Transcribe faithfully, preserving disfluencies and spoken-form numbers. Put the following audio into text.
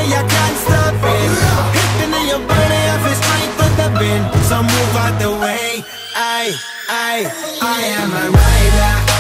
way I can't stop it. Hitting in your body, I feel strength with the bend. So move out the way. I, I, I am a rider.